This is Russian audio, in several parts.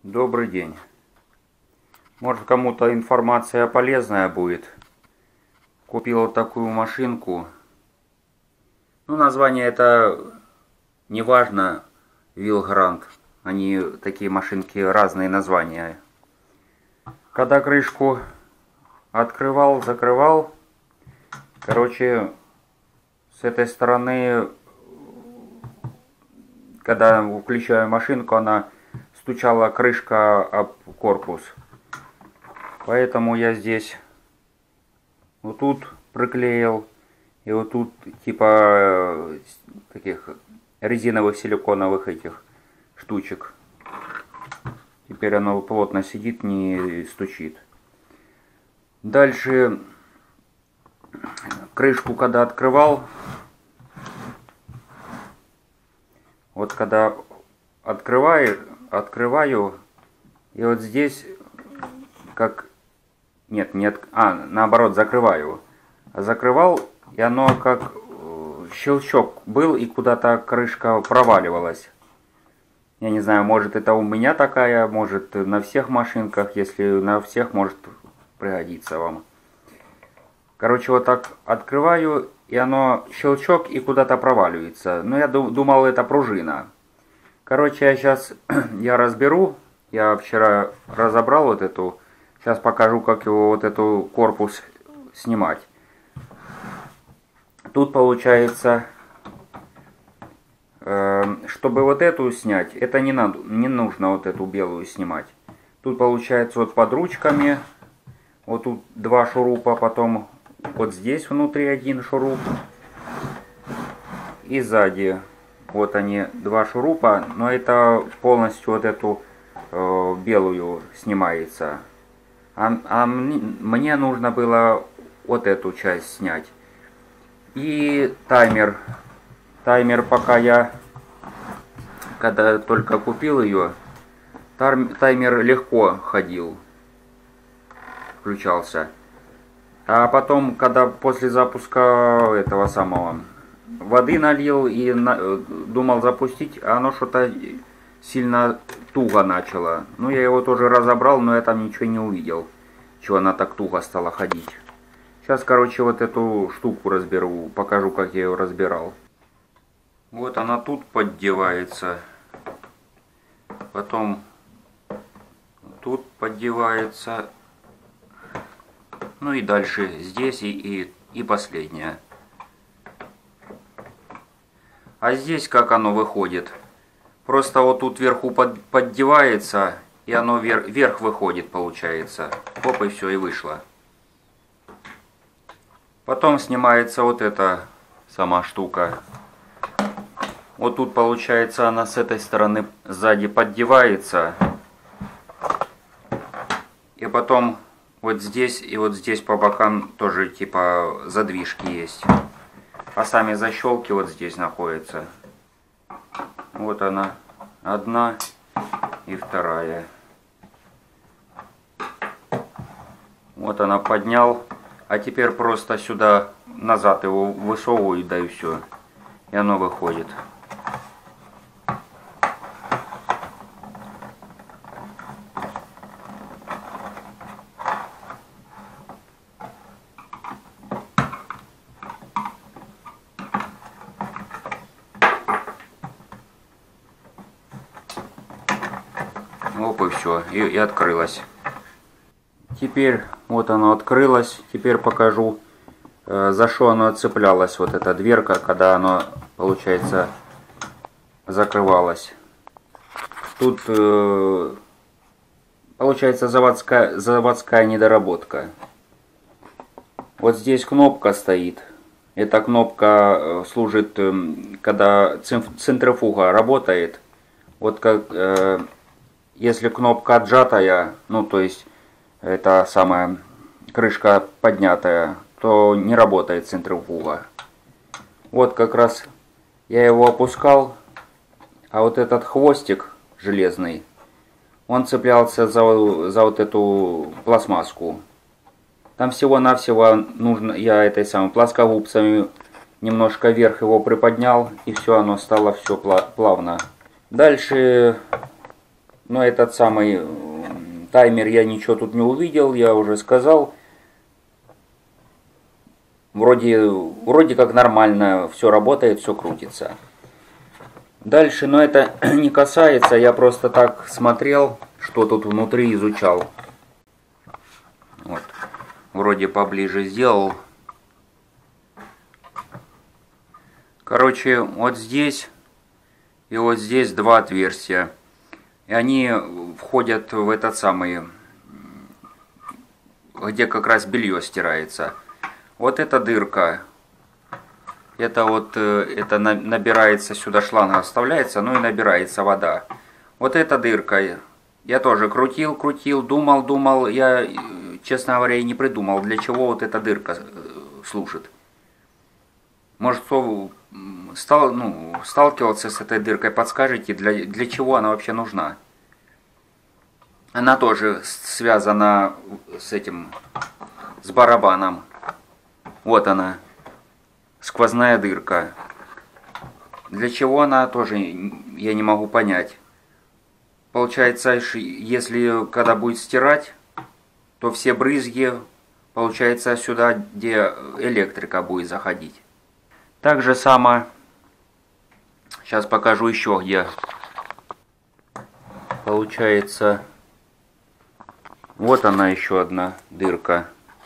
Добрый день. Может, кому-то информация полезная будет. Купил вот такую машинку. Ну, название это не важно. Вилгрант. Они такие машинки, разные названия. Когда крышку открывал, закрывал, короче, с этой стороны, когда включаю машинку, она стучала крышка об корпус. Поэтому я здесь вот тут приклеил. И вот тут типа таких резиновых силиконовых этих штучек. Теперь оно плотно сидит, не стучит. Дальше крышку когда открывал, вот когда открываю, и вот здесь как наоборот, закрываю. Закрывал, и оно как щелчок был, и куда-то крышка проваливалась. Я не знаю, может это у меня такая, может на всех машинках, если на всех, может пригодится вам. Короче, вот так открываю, и оно щелчок, и куда-то проваливается. Но я думал, это пружина. Короче, я разберу. Я вчера разобрал вот эту. Сейчас покажу, как его вот эту корпус снимать. Тут получается, чтобы вот эту снять, это не нужно вот эту белую снимать. Тут получается вот под ручками, вот тут два шурупа, потом вот здесь внутри один шуруп. И сзади вот они два шурупа, но это полностью вот эту белую снимается. А мне нужно было вот эту часть снять. И таймер. Таймер, пока я, когда только купил ее, таймер легко ходил, включался. А потом, когда после запуска этого самого воды налил и думал запустить, оно что-то сильно туго начало. Ну, я его тоже разобрал, но я там ничего не увидел, чего она так туго стала ходить. Сейчас, короче, вот эту штуку разберу, покажу, как я ее разбирал. Вот она тут поддевается, потом тут поддевается, ну и дальше здесь и последняя. А здесь как оно выходит? Просто вот тут вверху поддевается, и оно вверх выходит, получается. Оп, и все, и вышло. Потом снимается вот эта сама штука. Вот тут получается она с этой стороны сзади поддевается. И потом вот здесь и вот здесь по бокам тоже типа задвижки есть. А сами защелки вот здесь находятся. Вот она, одна и вторая. Вот она поднял. А теперь просто сюда назад его высовываю, да и все. И оно выходит. Оп, и все. И открылось. Теперь вот оно открылось. Теперь покажу, за что оно цеплялось, вот эта дверка, когда оно, получается, закрывалось. Тут получается заводская недоработка. Вот здесь кнопка стоит. Эта кнопка служит, когда центрифуга работает. Вот как если кнопка отжатая, ну то есть это самая крышка поднятая, то не работает центрифуга. Вот как раз я его опускал, а вот этот хвостик железный, он цеплялся за вот эту пластмасску. Там всего-навсего нужно, я этой самой плоскогубцами немножко вверх его приподнял, и все, оно стало все плавно. Дальше Но этот самый таймер я ничего тут не увидел, я уже сказал. Вроде как нормально все работает, все крутится. Дальше, но это не касается, я просто так смотрел, что тут внутри изучал. Вот, вроде поближе сделал. Короче, вот здесь и вот здесь два отверстия. И они входят в этот самый, где как раз белье стирается. Вот эта дырка. Это набирается сюда, шланг вставляется, ну и набирается вода. Вот эта дырка. Я тоже крутил, думал. Я, честно говоря, и не придумал, для чего вот эта дырка служит. Может, кто сталкивался с этой дыркой, подскажите, для чего она вообще нужна. Она тоже связана с барабаном. Вот она, сквозная дырка. Для чего она тоже, я не могу понять. Получается, если когда будет стирать, то все брызги, получается, сюда, где электрика будет заходить. Так же само, сейчас покажу еще где. Получается, вот она еще одна дырка.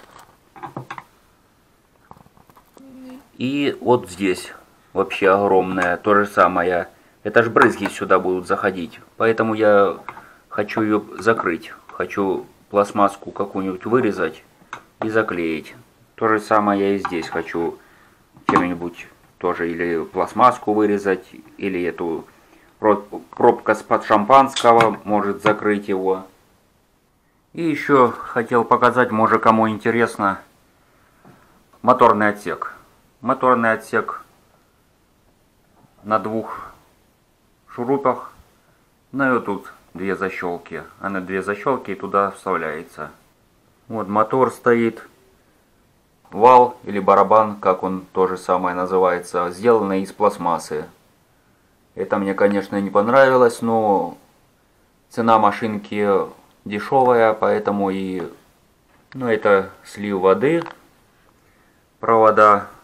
И вот здесь вообще огромная, то же самое. Это ж брызги сюда будут заходить. Поэтому я хочу ее закрыть. Хочу пластмасску какую-нибудь вырезать и заклеить. То же самое я и здесь хочу чем-нибудь тоже или пластмасску вырезать, или эту пробка с-под шампанского может закрыть его. И еще хотел показать, может кому интересно, моторный отсек. Моторный отсек на двух шурупах. Ну и вот тут две защелки. А на две защелки и туда вставляется. Вот мотор стоит. Вал или барабан, как он тоже самое называется, сделанный из пластмассы. Это мне, конечно, не понравилось, но цена машинки дешевая, поэтому и... Ну, это слив воды, провода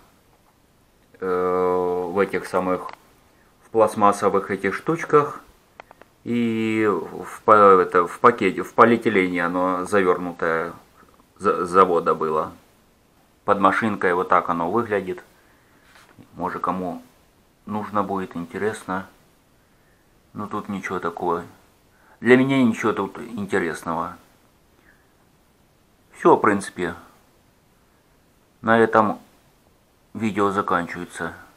в этих самых, в пластмассовых этих штучках. И в пакете, в полиэтилене оно завернутое с завода было. Под машинкой вот так оно выглядит. Может кому нужно будет, интересно. Но тут ничего такого. Для меня ничего тут интересного. Все, в принципе. На этом видео заканчивается.